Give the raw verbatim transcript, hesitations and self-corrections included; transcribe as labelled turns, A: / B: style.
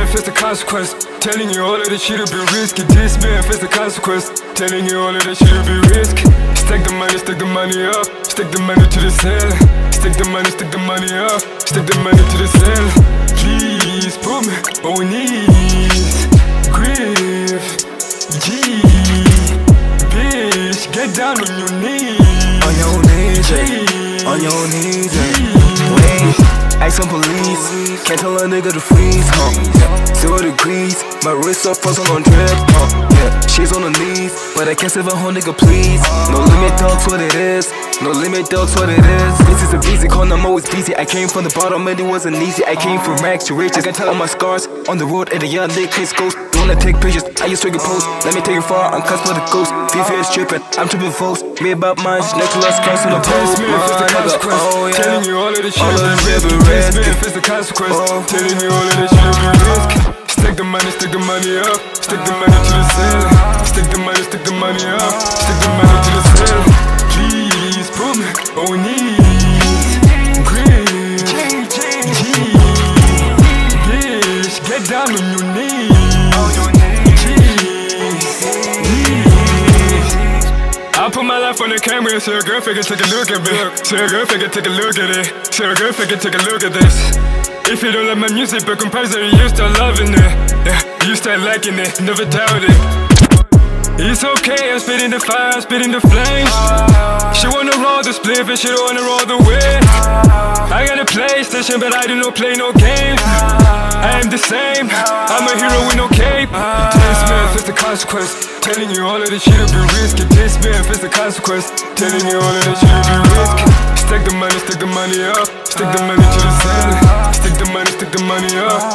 A: man, face the consequence. Telling you all of this shit'll be risky. This man, face the consequence. Telling you all of this shit'll be risky. Stack the money, stick the money up. Stick the money to the ceiling. Stick the money, stick the money up. Stick the money to the ceiling. Please put me on knees. Grief, G, bitch, get down on your knees.
B: On your knees, G, on your knees, wait. Ask some police, can't tell a nigga to freeze, huh? Yeah. Zero degrees, my wrist up frozen on drip, huh? Yeah. She's on her knees, but I can't save a whole nigga, please. No limit, dog's what it is. No limit, dog's what it is. This is a busy corner, I'm always busy. I came from the bottom and it wasn't easy. I came from rags to riches. I can tell all my scars on the road and the young nigga case ghost. Don't wanna take pictures, I just take a post. Let me take it far, I'm cussed by the ghost. Fifi is tripping, I'm tripping folks. Me about mine, Nicholas cross on the post.
A: Oh yeah. Telling you all of this shit will be risky. This man, face the consequence. Telling you all of this shit will be risky. Stick the money, stick the money up. Stick the money to the ceiling. Stick the money, stick the money up. Stick the money to the ceiling. Please put me on knees. Green, G, bitch, get down on your knees. I put my life on the camera and say a girl figure take a look at me. Say a girl figure take a look at it. Say a girl figure take a look at this. If you don't like my music, but composer, you start loving it. Yeah, you start liking it, never doubt it. It's okay, I'm spitting the fire, I'm spitting the flames. She wanna roll the spliff and she don't wanna roll the way. I got a PlayStation, but I do not play no games. I am the same, I'm a hero with no cape. This man, face the consequence. Telling you all of this shit'll be risky. This man, face the consequence. Telling you all of this shit'll be risky. Stick the money, stick the money up. Stick the money to the ceiling. Stick the money, stick the money up.